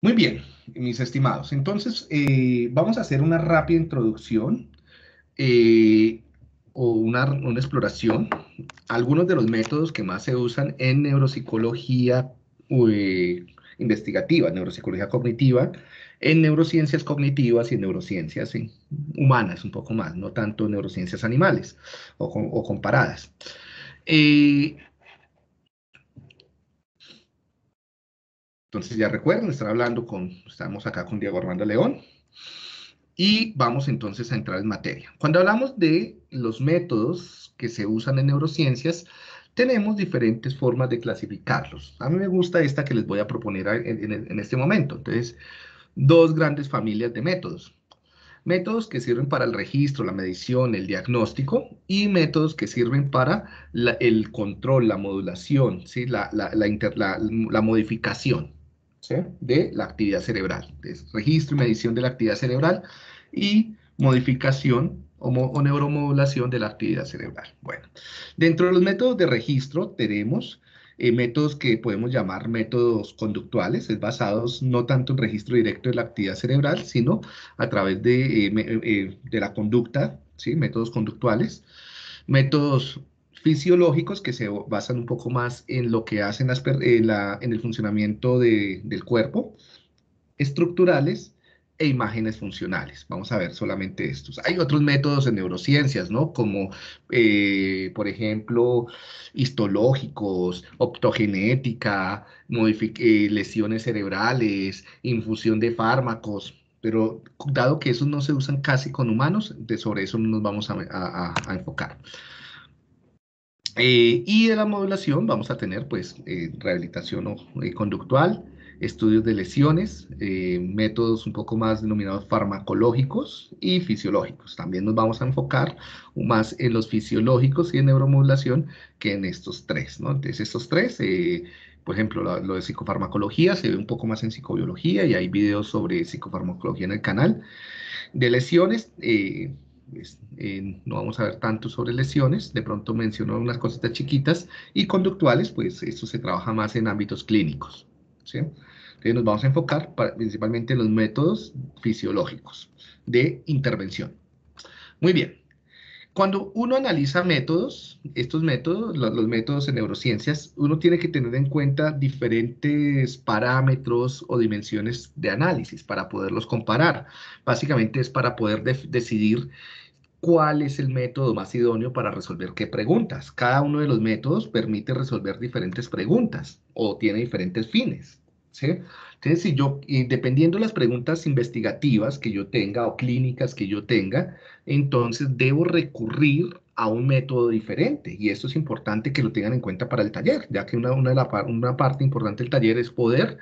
Muy bien, mis estimados. Entonces, vamos a hacer una rápida introducción eh, o una exploración. Algunos de los métodos que más se usan en neuropsicología investigativa, neuropsicología cognitiva, en neurociencias cognitivas y en neurociencias humanas, un poco más, no tanto en neurociencias animales o comparadas. Eh, entonces, ya recuerden, estamos acá con Diego Armando León. Y vamos entonces a entrar en materia. Cuando hablamos de los métodos que se usan en neurociencias, tenemos diferentes formas de clasificarlos. A mí me gusta esta que les voy a proponer en este momento. Entonces, dos grandes familias de métodos. Métodos que sirven para el registro, la medición, el diagnóstico y métodos que sirven para el control, la modulación, ¿sí? La modificación, ¿sí? De la actividad cerebral. Es registro y medición de la actividad cerebral y modificación o neuromodulación de la actividad cerebral. Bueno, dentro de los métodos de registro tenemos métodos que podemos llamar métodos conductuales, es basados no tanto en registro directo de la actividad cerebral, sino a través de la conducta, ¿sí? Métodos conductuales, métodos fisiológicos que se basan un poco más en lo que hacen en el funcionamiento del cuerpo, estructurales e imágenes funcionales. Vamos a ver solamente estos. Hay otros métodos en neurociencias, ¿no? Como, por ejemplo, histológicos, optogenética, lesiones cerebrales, infusión de fármacos, pero dado que esos no se usan casi con humanos, sobre eso no nos vamos a enfocar. Y de la modulación vamos a tener pues rehabilitación conductual, estudios de lesiones, métodos un poco más denominados farmacológicos y fisiológicos. También nos vamos a enfocar más en los fisiológicos y en neuromodulación que en estos tres, ¿no? Entonces estos tres, por ejemplo, lo de psicofarmacología se ve un poco más en psicobiología y hay videos sobre psicofarmacología en el canal. De lesiones, no vamos a ver tanto sobre lesiones, de pronto menciono unas cositas chiquitas, y conductuales, pues esto se trabaja más en ámbitos clínicos, ¿sí? Entonces nos vamos a enfocar principalmente en los métodos fisiológicos de intervención. Muy bien. Cuando uno analiza métodos, estos métodos, los métodos en neurociencias, uno tiene que tener en cuenta diferentes parámetros o dimensiones de análisis para poderlos comparar. Básicamente es para poder decidir cuál es el método más idóneo para resolver qué preguntas. Cada uno de los métodos permite resolver diferentes preguntas o tiene diferentes fines, ¿sí? Entonces, dependiendo de las preguntas investigativas que yo tenga o clínicas que yo tenga, entonces debo recurrir a un método diferente. Y esto es importante que lo tengan en cuenta para el taller, ya que una parte importante del taller es poder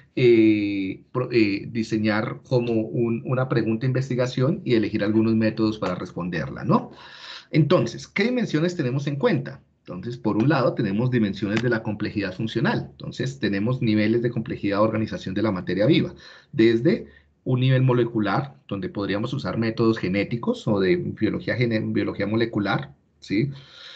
diseñar como una pregunta de investigación y elegir algunos métodos para responderla, ¿no? Entonces, ¿qué dimensiones tenemos en cuenta? Entonces, por un lado, tenemos dimensiones de la complejidad funcional. Entonces, tenemos niveles de complejidad de organización de la materia viva, desde un nivel molecular, donde podríamos usar métodos genéticos o de biología molecular, ¿sí?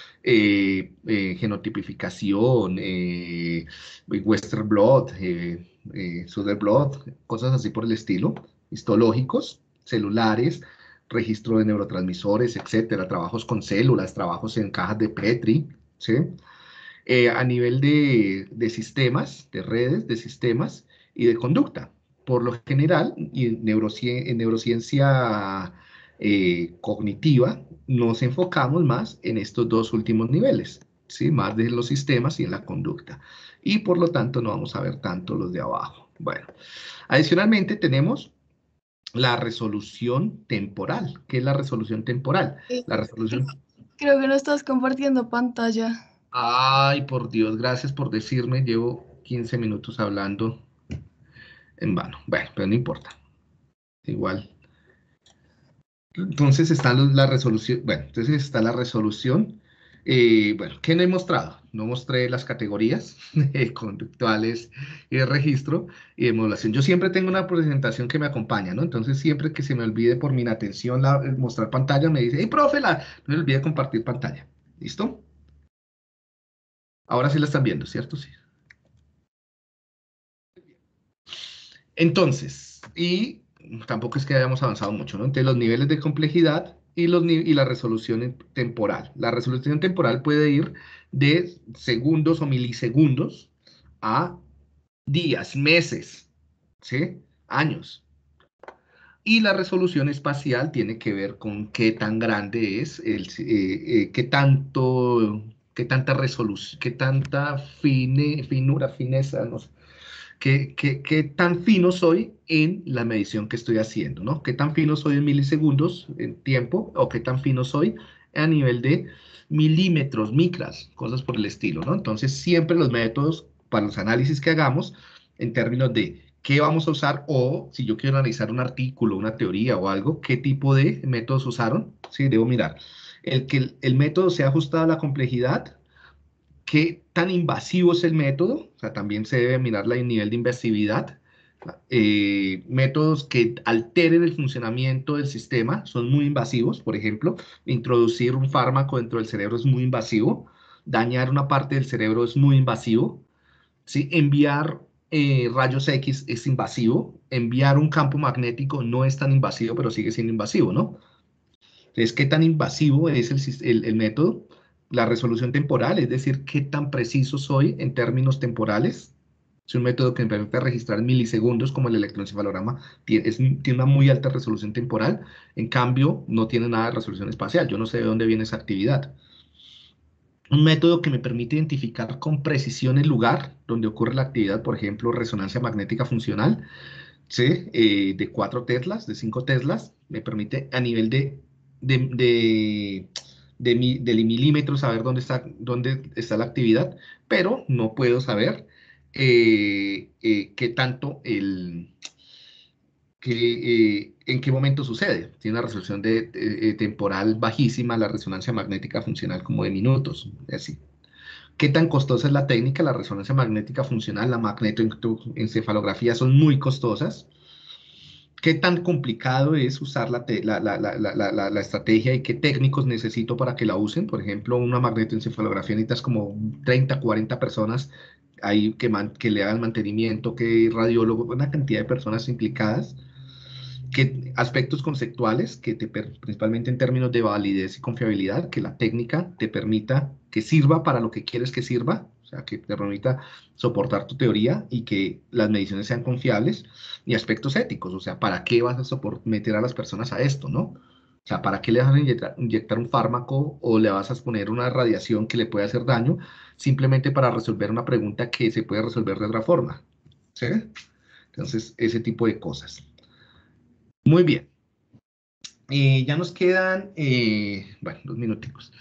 Genotipificación, Western Blot, Southern Blot, cosas así por el estilo, histológicos, celulares, registro de neurotransmisores, etcétera, trabajos con células, trabajos en cajas de Petri, ¿sí? A nivel de sistemas, de redes, de sistemas y de conducta. Por lo general, y en neurociencia cognitiva, nos enfocamos más en estos dos últimos niveles, ¿sí? Más de los sistemas y en la conducta. Y por lo tanto, no vamos a ver tanto los de abajo. Bueno, adicionalmente tenemos la resolución temporal. ¿Qué es la resolución temporal? Eh, La resolución... Creo que no estás compartiendo pantalla. Ay, por Dios, gracias por decirme. Llevo 15 minutos hablando en vano. Bueno, pero no importa. Igual. Entonces está la resolución. Bueno, entonces está la resolución. Bueno, ¿qué no he mostrado? No mostré las categorías conductuales y de registro y de modulación. Yo siempre tengo una presentación que me acompaña, ¿no? Entonces, siempre que se me olvide por mi inatención mostrar pantalla, me dice, hey, profe, no me olvide compartir pantalla. ¿Listo? Ahora sí la están viendo, ¿cierto? Sí. Entonces, y tampoco es que hayamos avanzado mucho, ¿no? Entonces, los niveles de complejidad y la resolución temporal. La resolución temporal puede ir de segundos o milisegundos a días, meses, ¿sí? Años. Y la resolución espacial tiene que ver con qué tan grande es, qué tanta resolución, qué tanta finura, fineza, no sé, qué tan fino soy en la medición que estoy haciendo, ¿no? Qué tan fino soy en milisegundos en tiempo o qué tan fino soy a nivel de milímetros, micras, cosas por el estilo, ¿no? Entonces, siempre los métodos para los análisis que hagamos en términos de qué vamos a usar o si yo quiero analizar un artículo, una teoría o algo, qué tipo de métodos usaron, sí, debo mirar. Que el método sea ajustado a la complejidad, qué tan invasivo es el método, o sea, también se debe mirar el nivel de invasividad. Métodos que alteren el funcionamiento del sistema son muy invasivos, por ejemplo, introducir un fármaco dentro del cerebro es muy invasivo, dañar una parte del cerebro es muy invasivo, ¿sí? Enviar rayos X es invasivo, enviar un campo magnético no es tan invasivo, pero sigue siendo invasivo, ¿no? Entonces, ¿qué tan invasivo es el método? La resolución temporal, es decir, qué tan preciso soy en términos temporales. Es un método que me permite registrar milisegundos, como el electroencefalograma, tiene una muy alta resolución temporal. En cambio, no tiene nada de resolución espacial. Yo no sé de dónde viene esa actividad. Un método que me permite identificar con precisión el lugar donde ocurre la actividad, por ejemplo, resonancia magnética funcional, ¿sí? De 4 teslas, de 5 teslas, me permite a nivel de, de, de milímetros saber dónde está la actividad, pero no puedo saber qué tanto en qué momento sucede. Tiene una resolución temporal bajísima, la resonancia magnética funcional como de minutos, así. ¿Qué tan costosa es la técnica? La resonancia magnética funcional, la magnetoencefalografía son muy costosas. ¿Qué tan complicado es usar la estrategia y qué técnicos necesito para que la usen? Por ejemplo, una magnetoencefalografía necesitas como 30, 40 personas ahí que le hagan mantenimiento, que radiólogo, una cantidad de personas implicadas. ¿Qué aspectos conceptuales principalmente en términos de validez y confiabilidad, que la técnica te permita que sirva para lo que quieres que sirva, o sea, que te permita soportar tu teoría y que las mediciones sean confiables, y aspectos éticos, o sea, ¿para qué vas a meter a las personas a esto, no? O sea, ¿para qué le vas a inyectar un fármaco o le vas a poner una radiación que le puede hacer daño simplemente para resolver una pregunta que se puede resolver de otra forma? ¿Sí? Entonces, ese tipo de cosas. Muy bien. Ya nos quedan, bueno, 2 minuticos.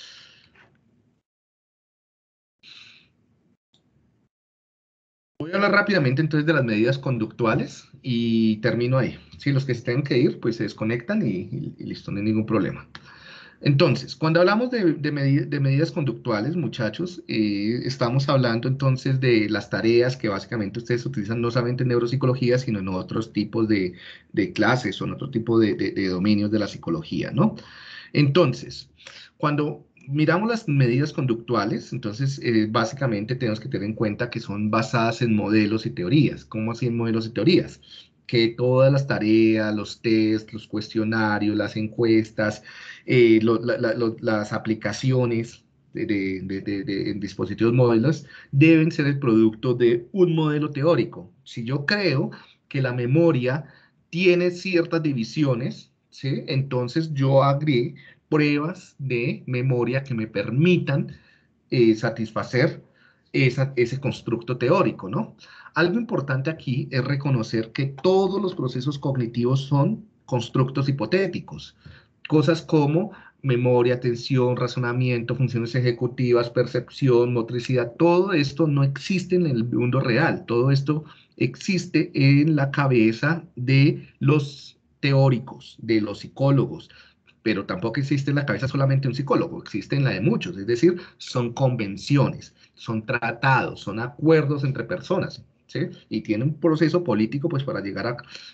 Voy a hablar rápidamente entonces de las medidas conductuales y termino ahí. Si los que se tengan que ir, pues se desconectan y listo, no hay ningún problema. Entonces, cuando hablamos de medidas conductuales, muchachos, estamos hablando entonces de las tareas que básicamente ustedes utilizan no solamente en neuropsicología, sino en otros tipos de clases o en otro tipo de dominios de la psicología, ¿no? Entonces, cuando miramos las medidas conductuales, entonces básicamente tenemos que tener en cuenta que son basadas en modelos y teorías. ¿Cómo así en modelos y teorías? Que todas las tareas, los tests, los cuestionarios, las encuestas, las aplicaciones en dispositivos móviles deben ser el producto de un modelo teórico. Si yo creo que la memoria tiene ciertas divisiones, ¿sí? Entonces yo agregué pruebas de memoria que me permitan satisfacer ese constructo teórico, ¿no? Algo importante aquí es reconocer que todos los procesos cognitivos son constructos hipotéticos. Cosas como memoria, atención, razonamiento, funciones ejecutivas, percepción, motricidad, todo esto no existe en el mundo real. Todo esto existe en la cabeza de los teóricos, de los psicólogos, pero tampoco existe en la cabeza solamente un psicólogo, existe en la de muchos, es decir, son convenciones, son tratados, son acuerdos entre personas, ¿sí? Y tiene un proceso político pues para llegar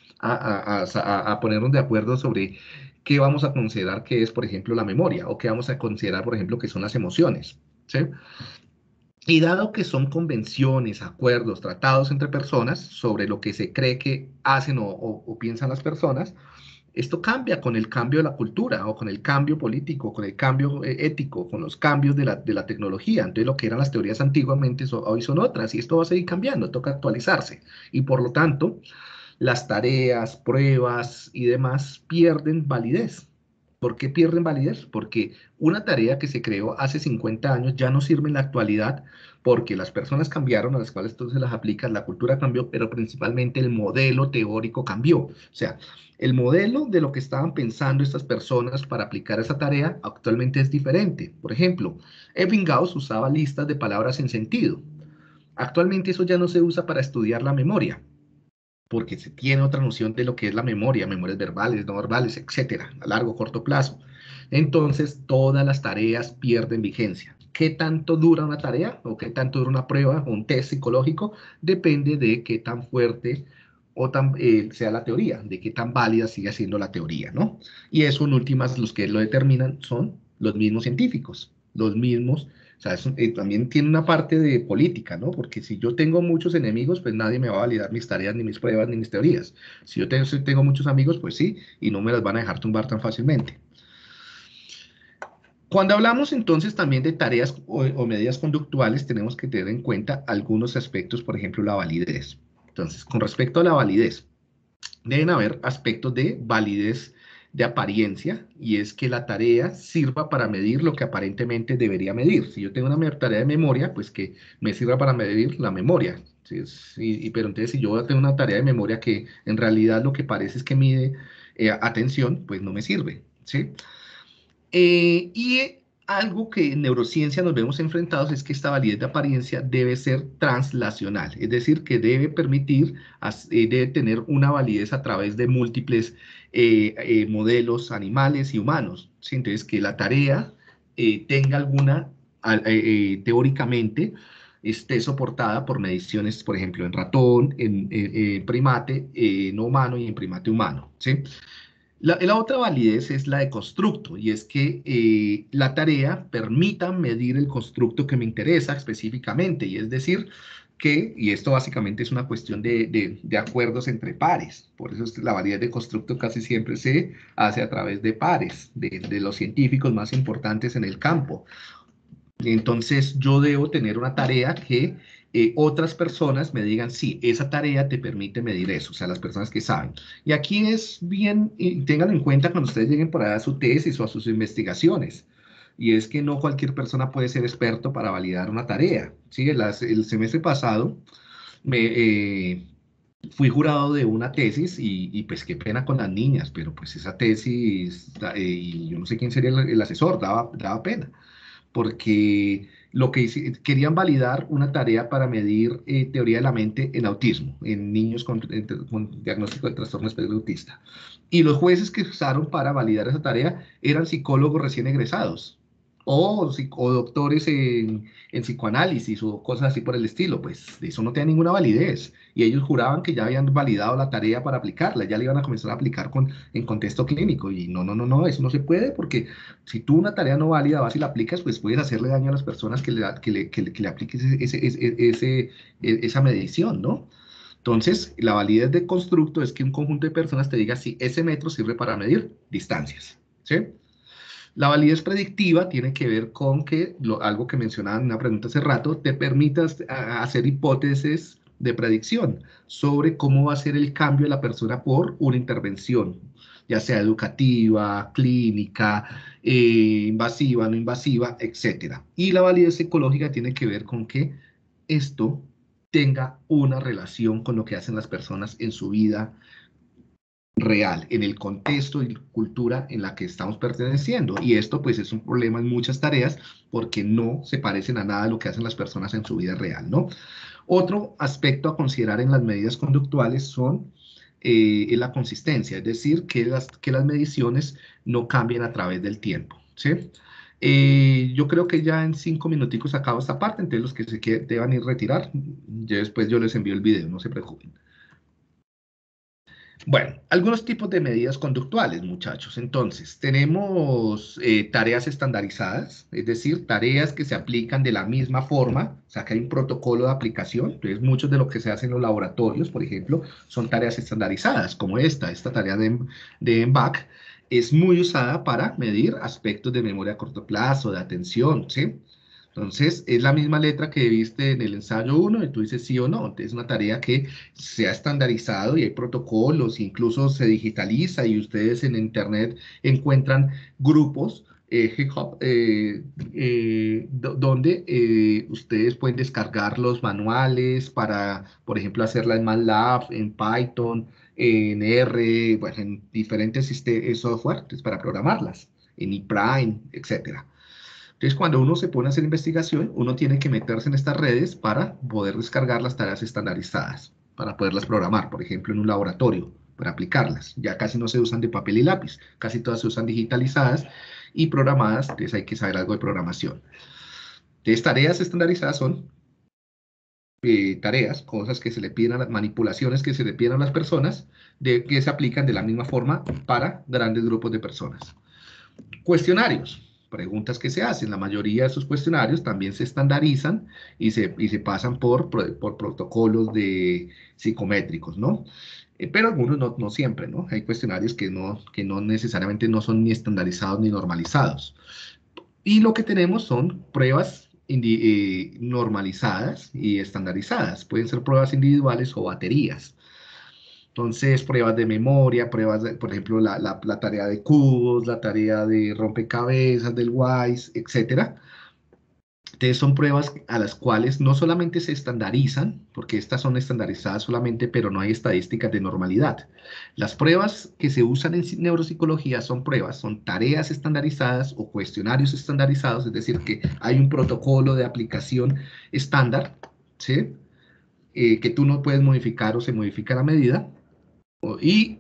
a ponernos de acuerdo sobre qué vamos a considerar que es, por ejemplo, la memoria, o qué vamos a considerar, por ejemplo, que son las emociones, ¿sí? Y dado que son convenciones, acuerdos, tratados entre personas sobre lo que se cree que hacen o piensan las personas, esto cambia con el cambio de la cultura o con el cambio político, con el cambio ético, con los cambios de la tecnología. Entonces, lo que eran las teorías antiguamente hoy son otras y esto va a seguir cambiando, toca actualizarse. Y por lo tanto, las tareas, pruebas y demás pierden validez. ¿Por qué pierden validez? Porque una tarea que se creó hace 50 años ya no sirve en la actualidad porque las personas cambiaron a las cuales entonces las aplicas, la cultura cambió, pero principalmente el modelo teórico cambió. O sea, el modelo de lo que estaban pensando estas personas para aplicar esa tarea actualmente es diferente. Por ejemplo, Ebbinghaus usaba listas de palabras sin sentido. Actualmente eso ya no se usa para estudiar la memoria porque se tiene otra noción de lo que es la memoria, memorias verbales, no verbales, etcétera, a largo, corto plazo. Entonces, todas las tareas pierden vigencia. ¿Qué tanto dura una tarea o qué tanto dura una prueba o un test psicológico? Depende de qué tan fuerte o tan sea la teoría, de qué tan válida sigue siendo la teoría, ¿no? Y eso, en últimas, los que lo determinan son los mismos científicos, los mismos. O sea, eso, también tiene una parte de política, ¿no? Porque si yo tengo muchos enemigos, pues nadie me va a validar mis tareas, ni mis pruebas, ni mis teorías. Si yo tengo muchos amigos, pues sí, y no me las van a dejar tumbar tan fácilmente. Cuando hablamos entonces también de tareas o medidas conductuales, tenemos que tener en cuenta algunos aspectos, por ejemplo, la validez. Entonces, con respecto a la validez, deben haber aspectos de validez de apariencia y es que la tarea sirva para medir lo que aparentemente debería medir. Si yo tengo una tarea de memoria, pues que me sirva para medir la memoria. ¿Sí? Pero entonces si yo tengo una tarea de memoria que en realidad lo que parece es que mide atención, pues no me sirve. ¿Sí? Y algo que en neurociencia nos vemos enfrentados es que esta validez de apariencia debe ser translacional, es decir, que debe permitir, debe tener una validez a través de múltiples modelos animales y humanos. ¿Sí? Entonces, que la tarea tenga alguna, teóricamente, esté soportada por mediciones, por ejemplo, en ratón, en primate no humano y en primate humano. ¿Sí? La otra validez es la de constructo, y es que la tarea permita medir el constructo que me interesa específicamente, y es decir, que, y esto básicamente es una cuestión de acuerdos entre pares, por eso es que la validez de constructo casi siempre se hace a través de pares, de los científicos más importantes en el campo. Entonces yo debo tener una tarea que otras personas me digan, sí, esa tarea te permite medir eso, o sea, las personas que saben. Y aquí es bien, y tengan en cuenta cuando ustedes lleguen por allá a su tesis o a sus investigaciones, y es que no cualquier persona puede ser experto para validar una tarea. ¿Sí? El semestre pasado me, fui jurado de una tesis y pues qué pena con las niñas, pero pues esa tesis, y yo no sé quién sería el asesor, daba pena porque lo que querían validar una tarea para medir teoría de la mente en autismo, en niños con diagnóstico de trastorno espectro autista. Y los jueces que usaron para validar esa tarea eran psicólogos recién egresados o doctores en psicoanálisis o cosas así por el estilo. Pues eso no tiene ninguna validez. Y ellos juraban que ya habían validado la tarea para aplicarla, ya la iban a comenzar a aplicar en contexto clínico. Y no, eso no se puede porque si tú una tarea no válida vas y la aplicas, pues puedes hacerle daño a las personas que le apliques esa medición, ¿no? Entonces, la validez de constructo es que un conjunto de personas te diga si ese metro sirve para medir distancias, ¿sí? La validez predictiva tiene que ver con que, algo que mencionaba en una pregunta hace rato, te permitas hacer hipótesis de predicción sobre cómo va a ser el cambio de la persona por una intervención, ya sea educativa, clínica, invasiva, no invasiva, etcétera. Y la validez psicológica tiene que ver con que esto tenga una relación con lo que hacen las personas en su vida real, en el contexto y cultura en la que estamos perteneciendo. Y esto pues es un problema en muchas tareas porque no se parecen a nada de lo que hacen las personas en su vida real, ¿no? Otro aspecto a considerar en las medidas conductuales son la consistencia, es decir, que las mediciones no cambien a través del tiempo, ¿sí? Yo creo que ya en 5 minuticos acabo esta parte, entonces los que deban ir retirar, ya después yo les envío el video, no se preocupen. Bueno, algunos tipos de medidas conductuales, muchachos. Entonces, tenemos tareas estandarizadas, es decir, tareas que se aplican de la misma forma, o sea, que hay un protocolo de aplicación. Entonces, muchos de lo que se hace en los laboratorios, por ejemplo, son tareas estandarizadas, como esta tarea de MBAC, es muy usada para medir aspectos de memoria a corto plazo, de atención, ¿sí? Entonces, es la misma letra que viste en el ensayo 1 y tú dices sí o no. Entonces, es una tarea que se ha estandarizado y hay protocolos, incluso se digitaliza y ustedes en Internet encuentran grupos GitHub, donde ustedes pueden descargar los manuales para, por ejemplo, hacerla en MATLAB, en Python, en R, bueno, en diferentes software pues, para programarlas, en ePrime, etcétera. Entonces, cuando uno se pone a hacer investigación, uno tiene que meterse en estas redes para poder descargar las tareas estandarizadas, para poderlas programar, por ejemplo, en un laboratorio, para aplicarlas. Ya casi no se usan de papel y lápiz, casi todas se usan digitalizadas y programadas, entonces hay que saber algo de programación. Entonces, tareas estandarizadas son tareas, cosas que se le piden a las manipulaciones que se le piden a las personas, que se aplican de la misma forma para grandes grupos de personas. Cuestionarios, preguntas que se hacen. La mayoría de esos cuestionarios también se estandarizan y se pasan por protocolos de psicométricos, ¿no? Pero algunos no siempre, ¿no? Hay cuestionarios que no necesariamente no son ni estandarizados ni normalizados. Y lo que tenemos son pruebas normalizadas y estandarizadas. Pueden ser pruebas individuales o baterías. Entonces, pruebas de memoria, pruebas, por ejemplo, la tarea de cubos, la tarea de rompecabezas, del WISE, etcétera. Entonces, son pruebas a las cuales no solamente se estandarizan, porque estas son estandarizadas solamente, pero no hay estadísticas de normalidad. Las pruebas que se usan en neuropsicología son pruebas, son tareas estandarizadas o cuestionarios estandarizados, es decir, que hay un protocolo de aplicación estándar, ¿sí? Que tú no puedes modificar o se modifica a la medida. Y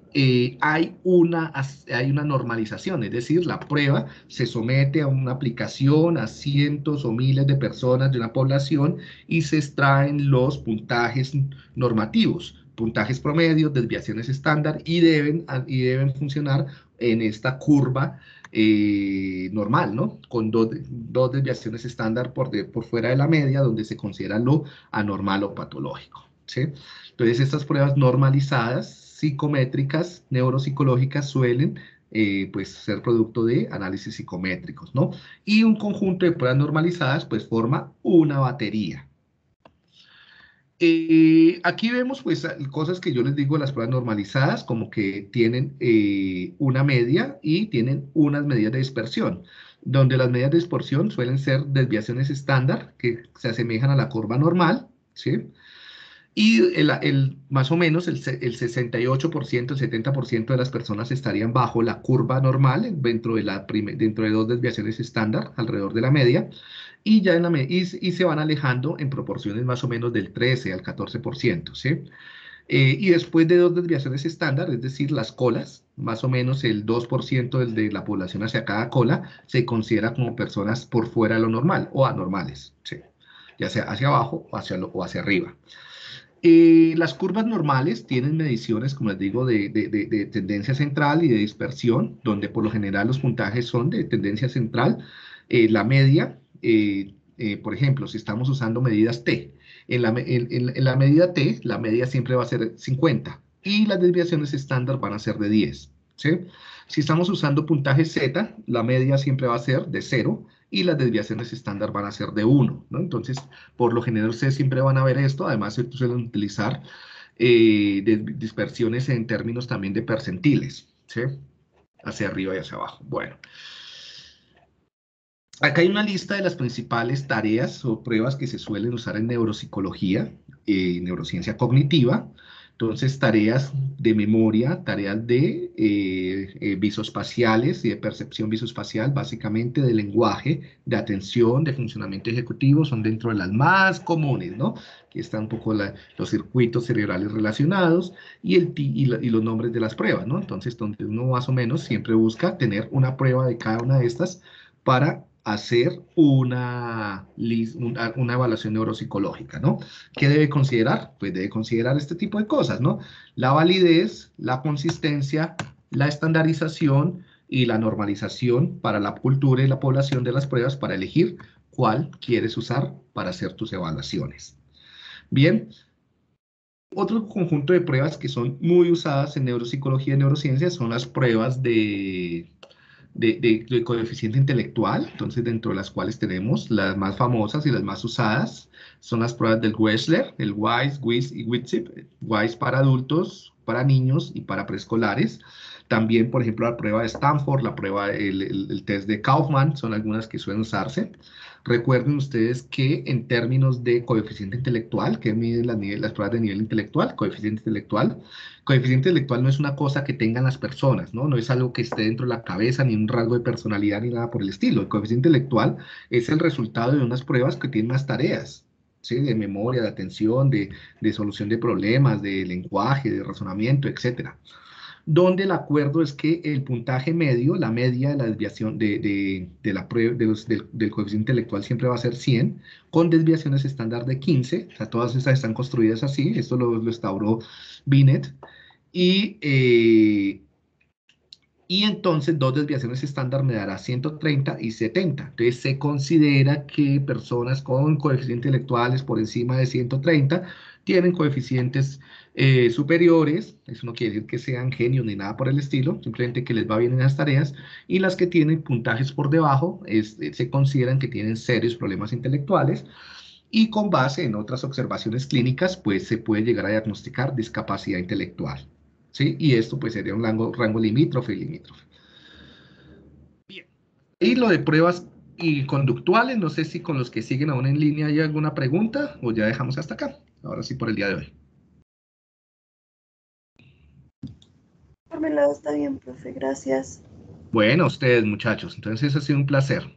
hay una normalización, es decir, la prueba se somete a una aplicación a cientos o miles de personas de una población y se extraen los puntajes normativos, puntajes promedios, desviaciones estándar y deben funcionar en esta curva normal, ¿no? Con dos desviaciones estándar por fuera de la media, donde se considera lo anormal o patológico, ¿sí? Entonces, estas pruebas normalizadas, psicométricas, neuropsicológicas, suelen pues, ser producto de análisis psicométricos, ¿no? Y un conjunto de pruebas normalizadas, pues, forma una batería. Aquí vemos, pues, cosas que yo les digo, las pruebas normalizadas, como que tienen una media y tienen unas medidas de dispersión, donde las medidas de dispersión suelen ser desviaciones estándar, que se asemejan a la curva normal, ¿sí? Y más o menos el 68%, el 70% de las personas estarían bajo la curva normal dentro de dos desviaciones estándar, alrededor de la media, y, ya y se van alejando en proporciones más o menos del 13 al 14%, ¿sí? Y después de dos desviaciones estándar, es decir, las colas, más o menos el 2% de la población hacia cada cola, se considera como personas por fuera de lo normal o anormales, ¿sí? Ya sea hacia abajo o hacia arriba. Las curvas normales tienen mediciones, como les digo, de tendencia central y de dispersión, donde por lo general los puntajes son de tendencia central. La media, por ejemplo, si estamos usando medidas T, en la medida T, la media siempre va a ser 50 y las desviaciones estándar van a ser de 10, ¿sí? Si estamos usando puntaje Z, la media siempre va a ser de 0 y las desviaciones estándar van a ser de 1, ¿no? Entonces, por lo general ustedes siempre van a ver esto, además se suelen utilizar dispersiones en términos también de percentiles, ¿sí? Hacia arriba y hacia abajo. Bueno, acá hay una lista de las principales tareas o pruebas que se suelen usar en neuropsicología, neurociencia cognitiva. Entonces, tareas de memoria, tareas de visoespaciales y de percepción visoespacial, básicamente de lenguaje, de atención, de funcionamiento ejecutivo, son dentro de las más comunes, ¿no? Aquí están un poco los circuitos cerebrales relacionados y los nombres de las pruebas, ¿no? Entonces, donde uno más o menos siempre busca tener una prueba de cada una de estas para hacer una evaluación neuropsicológica, ¿no? ¿Qué debe considerar? Pues debe considerar este tipo de cosas, ¿no? La validez, la consistencia, la estandarización y la normalización para la cultura y la población de las pruebas para elegir cuál quieres usar para hacer tus evaluaciones. Bien, otro conjunto de pruebas que son muy usadas en neuropsicología y neurociencias son las pruebas de coeficiente intelectual, entonces dentro de las cuales tenemos las más famosas y las más usadas, son las pruebas del Wechsler, el WISE, WIS y WITSIP, WISE para adultos, para niños y para preescolares. También, por ejemplo, la prueba de Stanford, la prueba, el test de Kaufman, son algunas que suelen usarse. Recuerden ustedes que en términos de coeficiente intelectual, que miden las pruebas de nivel intelectual, coeficiente intelectual no es una cosa que tengan las personas, ¿no? No es algo que esté dentro de la cabeza, ni un rasgo de personalidad, ni nada por el estilo. El coeficiente intelectual es el resultado de unas pruebas que tienen más tareas, ¿sí? De memoria, de atención, de solución de problemas, de lenguaje, de razonamiento, etcétera, donde el acuerdo es que el puntaje medio, la media de la desviación de la prueba, del coeficiente intelectual siempre va a ser 100, con desviaciones estándar de 15, o sea, todas esas están construidas así, esto lo instauró Binet, y, eh, y entonces dos desviaciones estándar me dará 130 y 70. Entonces se considera que personas con coeficientes intelectuales por encima de 130 tienen coeficientes superiores. Eso no quiere decir que sean genios ni nada por el estilo, simplemente que les va bien en las tareas. Y las que tienen puntajes por debajo se consideran que tienen serios problemas intelectuales. Y con base en otras observaciones clínicas, pues se puede llegar a diagnosticar discapacidad intelectual. ¿Sí? Y esto pues sería un rango limítrofe y limítrofe. Bien. Y lo de pruebas y conductuales, no sé si con los que siguen aún en línea hay alguna pregunta o ya dejamos hasta acá. Ahora sí por el día de hoy. Por mi lado está bien, profe, gracias. Bueno, ustedes muchachos, entonces ha sido un placer.